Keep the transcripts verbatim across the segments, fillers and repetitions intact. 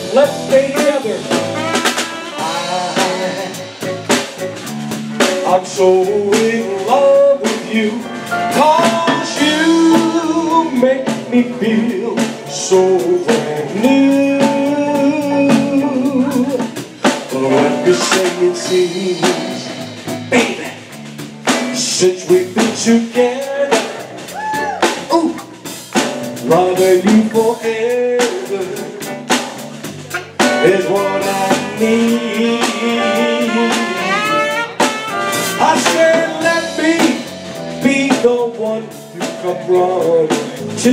let's stay together. I, I'm so in love with you, 'cause you make me feel so brand new. Let me say it seems, baby, since we've been together, ooh, loving you forever is what I need. I said, let me be the one you come running to,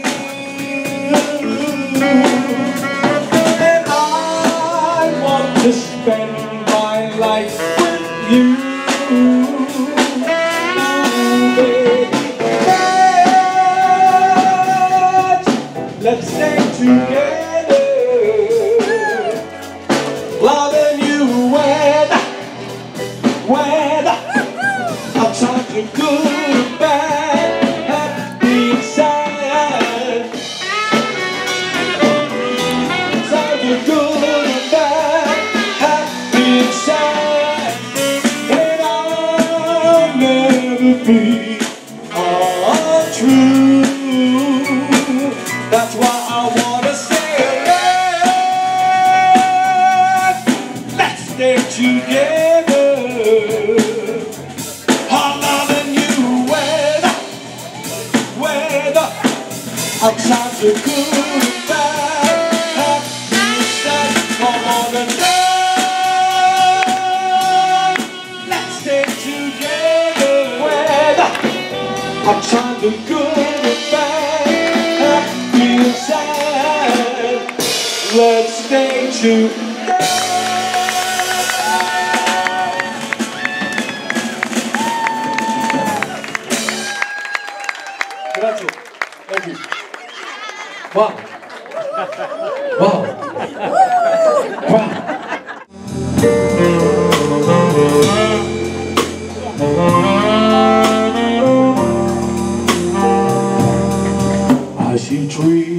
and I want to spend my life with you, baby. Let's stay together, loving you weather, weather. Our times are good and bad, happy and sad. Times are good and bad, happy and sad. And I'll never be untrue. That's why I wanna say, let's stay together. I'm loving you weather, weather. Our times are good and bad, happy and sad. Come on and dance. Let's stay together, weather. Our times are good and bad, happy and sad. Let's stay together. Grazie. Thank you. Wow. Wow. Wow. I see trees